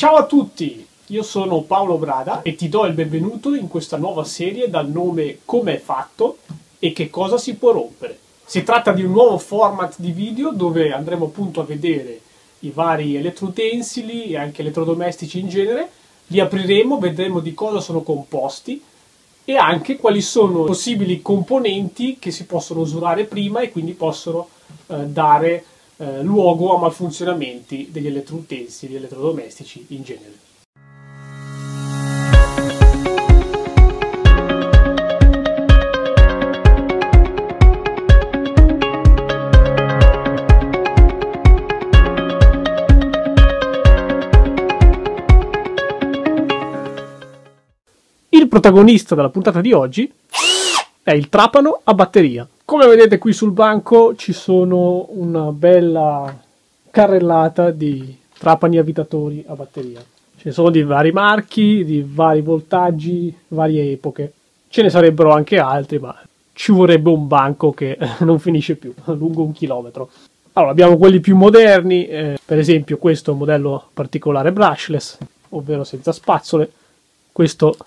Ciao a tutti, io sono Paolo Brada e ti do il benvenuto in questa nuova serie dal nome Com'è fatto e che cosa si può rompere. Si tratta di un nuovo format di video dove andremo appunto a vedere i vari elettroutensili e anche elettrodomestici in genere, li apriremo, vedremo di cosa sono composti e anche quali sono i possibili componenti che si possono usurare prima e quindi possono dare luogo a malfunzionamenti degli elettroutensili, elettrodomestici in genere. Il protagonista della puntata di oggi è il trapano a batteria. Come vedete qui sul banco ci sono una bella carrellata di trapani avvitatori a batteria. Ce ne sono di vari marchi, di vari voltaggi, varie epoche. Ce ne sarebbero anche altri, ma ci vorrebbe un banco che non finisce più, lungo 1 chilometro. Allora, abbiamo quelli più moderni, per esempio questo è un modello particolare brushless, ovvero senza spazzole. Questo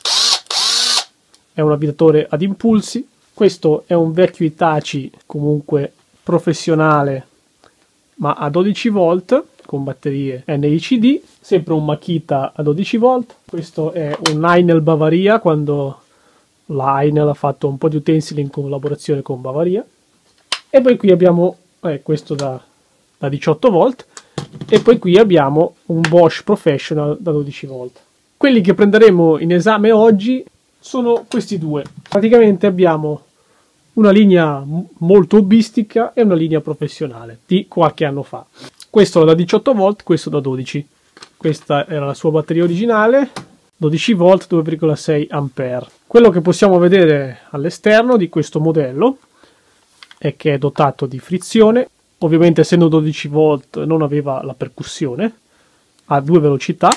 è un avvitatore ad impulsi. Questo è un vecchio Hitachi, comunque professionale, ma a 12 volt, con batterie NICD, sempre un Makita a 12 volt. Questo è un Heinel Bavaria, quando la Heinel ha fatto un po' di utensili in collaborazione con Bavaria. E poi qui abbiamo questo da 18 volt, e poi qui abbiamo un Bosch Professional da 12 volt. Quelli che prenderemo in esame oggi sono questi due. Praticamente abbiamo una linea molto hobbistica e una linea professionale di qualche anno fa. Questo da 18 volt, questo da 12. Questa era la sua batteria originale, 12 volt, 2,6 ampere. Quello che possiamo vedere all'esterno di questo modello è che è dotato di frizione. Ovviamente, essendo 12 volt, non aveva la percussione, ha 2 velocità,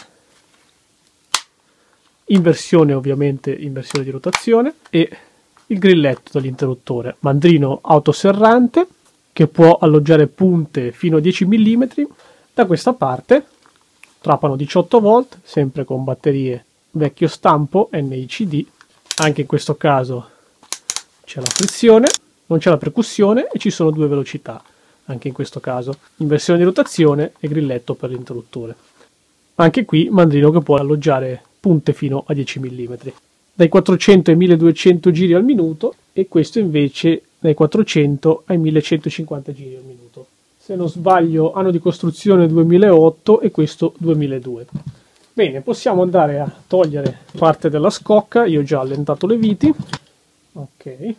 inversione, ovviamente inversione di rotazione, e il grilletto dell'interruttore, mandrino autoserrante che può alloggiare punte fino a 10 mm. Da questa parte trapano 18 volt, sempre con batterie vecchio stampo NICD. Anche in questo caso c'è la frizione, non c'è la percussione e ci sono 2 velocità, anche in questo caso inversione di rotazione e grilletto per l'interruttore. Anche qui mandrino che può alloggiare punte fino a 10 mm, dai 400 ai 1200 giri al minuto, e questo invece dai 400 ai 1150 giri al minuto. Se non sbaglio anno di costruzione 2008 e questo 2002. Bene, possiamo andare a togliere parte della scocca. Io ho già allentato le viti, ok,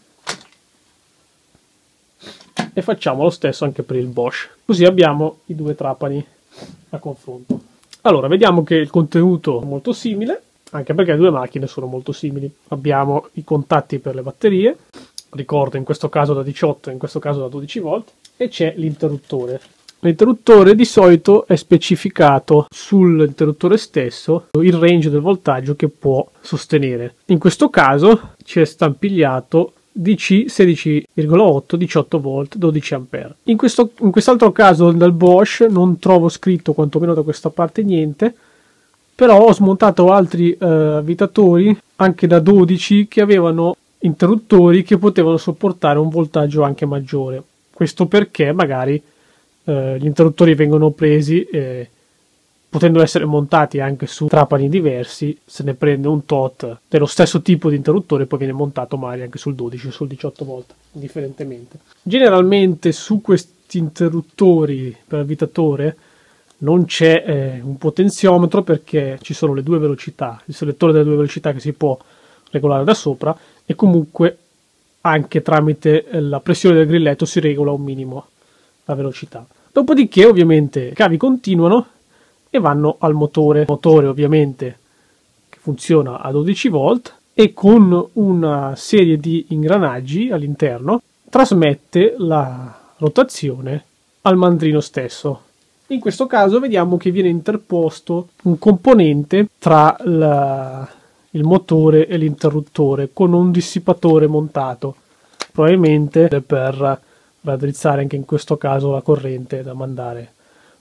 e facciamo lo stesso anche per il Bosch, così abbiamo i due trapani a confronto. Allora, vediamo che il contenuto è molto simile, anche perché le due macchine sono molto simili. Abbiamo i contatti per le batterie, ricordo in questo caso da 18 e in questo caso da 12 volt, e c'è l'interruttore. L'interruttore di solito è specificato sull'interruttore stesso il range del voltaggio che può sostenere. In questo caso ci è stampigliato DC 16,8, 18 volt, 12 ampere. In quest'altro caso del Bosch non trovo scritto, quantomeno da questa parte, niente, però ho smontato altri avvitatori anche da 12 che avevano interruttori che potevano sopportare un voltaggio anche maggiore. Questo perché magari gli interruttori vengono presi, potendo essere montati anche su trapani diversi. Se ne prende un tot dello stesso tipo di interruttore, poi viene montato magari anche sul 12 o sul 18 volt, indifferentemente. Generalmente su questi interruttori per avvitatore non c'è un potenziometro, perché ci sono le 2 velocità, il selettore delle 2 velocità che si può regolare da sopra, e comunque anche tramite la pressione del grilletto si regola un minimo la velocità. Dopodiché ovviamente i cavi continuano e vanno al motore. Il motore ovviamente che funziona a 12 volt e con una serie di ingranaggi all'interno trasmette la rotazione al mandrino stesso. In questo caso vediamo che viene interposto un componente tra il motore e l'interruttore con un dissipatore montato, probabilmente per raddrizzare anche in questo caso la corrente da mandare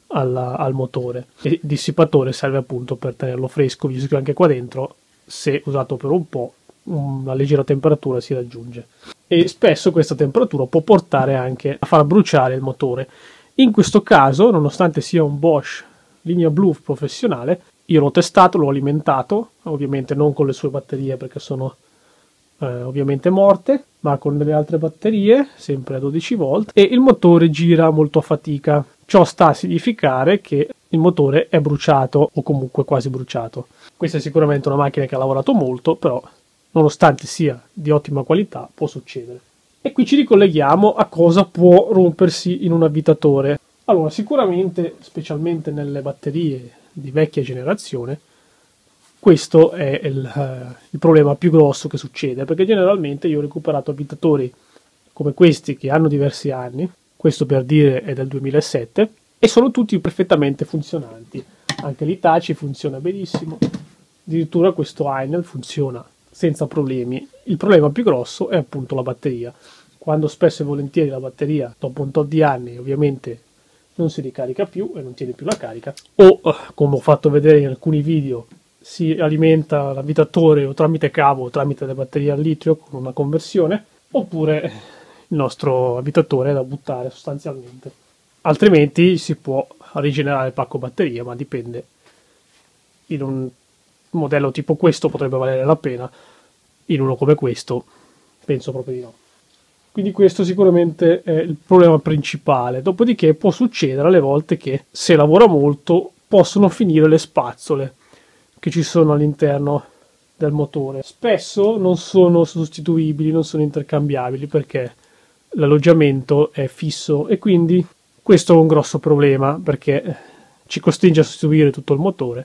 al motore, e il dissipatore serve appunto per tenerlo fresco, visto che anche qua dentro, se usato per un po', una leggera temperatura si raggiunge, e spesso questa temperatura può portare anche a far bruciare il motore. In questo caso, nonostante sia un Bosch linea blu professionale, io l'ho testato, l'ho alimentato, ovviamente non con le sue batterie perché sono ovviamente morte, ma con delle altre batterie, sempre a 12 volt, e il motore gira molto a fatica. Ciò sta a significare che il motore è bruciato o comunque quasi bruciato. Questa è sicuramente una macchina che ha lavorato molto, però nonostante sia di ottima qualità può succedere. E qui ci ricolleghiamo a cosa può rompersi in un avvitatore. Allora, sicuramente, specialmente nelle batterie di vecchia generazione, questo è il problema più grosso che succede, perché generalmente io ho recuperato avvitatori come questi che hanno diversi anni, questo per dire è del 2007, e sono tutti perfettamente funzionanti. Anche l'Hitachi funziona benissimo, addirittura questo Heinel funziona senza problemi. Il problema più grosso è appunto la batteria. Quando spesso e volentieri la batteria, dopo un tot di anni, ovviamente non si ricarica più e non tiene più la carica, o come ho fatto vedere in alcuni video, si alimenta l'avvitatore o tramite cavo o tramite le batterie al litio con una conversione, oppure il nostro avvitatore è da buttare sostanzialmente. Altrimenti si può rigenerare il pacco batteria, ma dipende. In un modello tipo questo potrebbe valere la pena, in uno come questo penso proprio di no. Quindi questo sicuramente è il problema principale. Dopodiché può succedere alle volte che, se lavora molto, possono finire le spazzole che ci sono all'interno del motore. Spesso non sono sostituibili, non sono intercambiabili, perché l'alloggiamento è fisso, e quindi questo è un grosso problema, perché ci costringe a sostituire tutto il motore,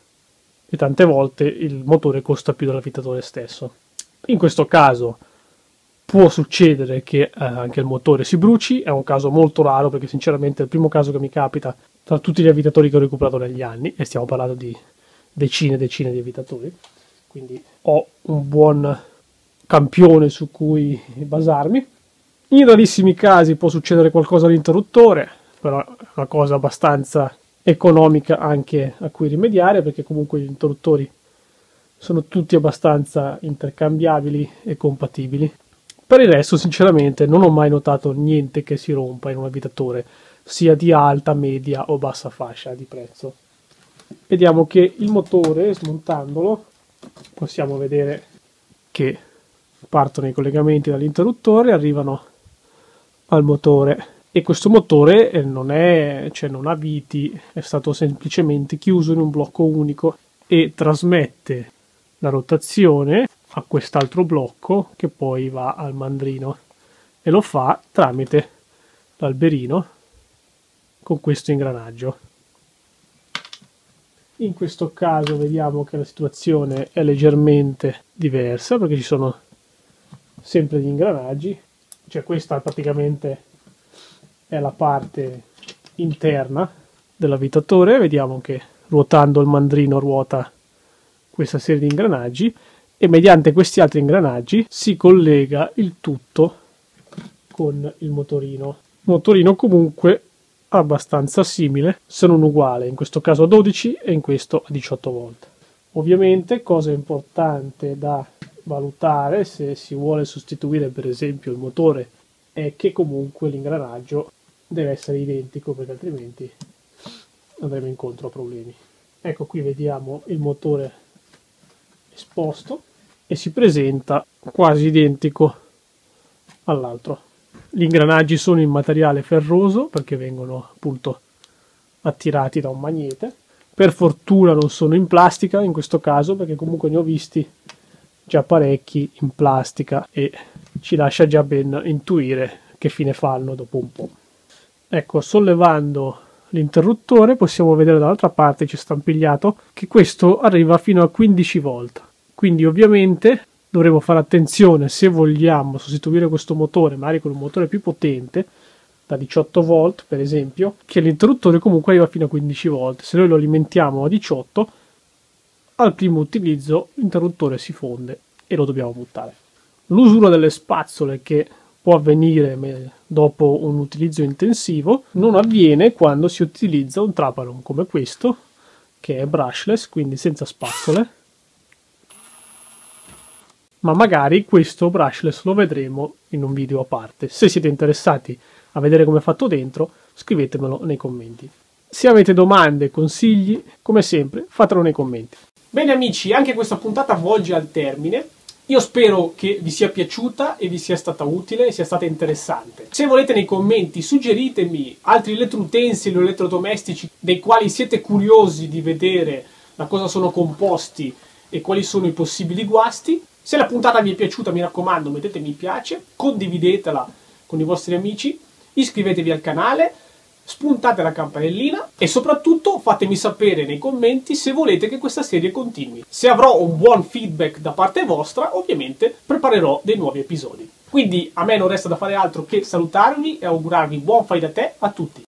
e tante volte il motore costa più dell'avvitatore stesso. In questo caso può succedere che anche il motore si bruci, è un caso molto raro, perché sinceramente è il primo caso che mi capita tra tutti gli avvitatori che ho recuperato negli anni, e stiamo parlando di decine e decine di avvitatori, quindi ho un buon campione su cui basarmi. In rarissimi casi può succedere qualcosa all'interruttore, però è una cosa abbastanza economica anche a cui rimediare, perché comunque gli interruttori sono tutti abbastanza intercambiabili e compatibili. Per il resto, sinceramente, non ho mai notato niente che si rompa in un avvitatore, sia di alta, media o bassa fascia di prezzo. Vediamo che il motore, smontandolo, possiamo vedere che partono i collegamenti dall'interruttore, arrivano al motore, e questo motore non ha viti, è stato semplicemente chiuso in un blocco unico e trasmette la rotazione a quest'altro blocco che poi va al mandrino, e lo fa tramite l'alberino con questo ingranaggio. In questo caso vediamo che la situazione è leggermente diversa, perché ci sono sempre gli ingranaggi, cioè questa praticamente è la parte interna dell'avvitatore. Vediamo che ruotando il mandrino ruota questa serie di ingranaggi, e mediante questi altri ingranaggi si collega il tutto con il motorino. Motorino comunque abbastanza simile, se non uguale, in questo caso a 12 e in questo a 18 volt. Ovviamente, cosa importante da valutare se si vuole sostituire per esempio il motore, è che comunque l'ingranaggio deve essere identico, perché altrimenti andremo incontro a problemi. Ecco, qui vediamo il motore esposto e si presenta quasi identico all'altro. Gli ingranaggi sono in materiale ferroso, perché vengono appunto attirati da un magnete. Per fortuna non sono in plastica in questo caso, perché comunque ne ho visti già parecchi in plastica e ci lascia già ben intuire che fine fanno dopo un po'. Ecco, sollevando l'interruttore possiamo vedere dall'altra parte, c'è stampigliato, che questo arriva fino a 15 volt. Quindi ovviamente dovremo fare attenzione, se vogliamo sostituire questo motore magari con un motore più potente, da 18 volt per esempio, che l'interruttore comunque arriva fino a 15 volt. Se noi lo alimentiamo a 18, al primo utilizzo l'interruttore si fonde e lo dobbiamo buttare. L'usura delle spazzole, che può avvenire dopo un utilizzo intensivo, non avviene quando si utilizza un trapalon come questo, che è brushless, quindi senza spazzole. Ma magari questo brushless lo vedremo in un video a parte. Se siete interessati a vedere come è fatto dentro, scrivetemelo nei commenti. Se avete domande, consigli, come sempre, fatelo nei commenti. Bene amici, anche questa puntata volge al termine. Io spero che vi sia piaciuta e vi sia stata utile e sia stata interessante. Se volete nei commenti suggeritemi altri elettroutensili o elettrodomestici dei quali siete curiosi di vedere da cosa sono composti e quali sono i possibili guasti. Se la puntata vi è piaciuta, mi raccomando, mettete mi piace, condividetela con i vostri amici, iscrivetevi al canale, spuntate la campanellina e soprattutto fatemi sapere nei commenti se volete che questa serie continui. Se avrò un buon feedback da parte vostra, ovviamente preparerò dei nuovi episodi. Quindi a me non resta da fare altro che salutarvi e augurarvi buon fai da te a tutti.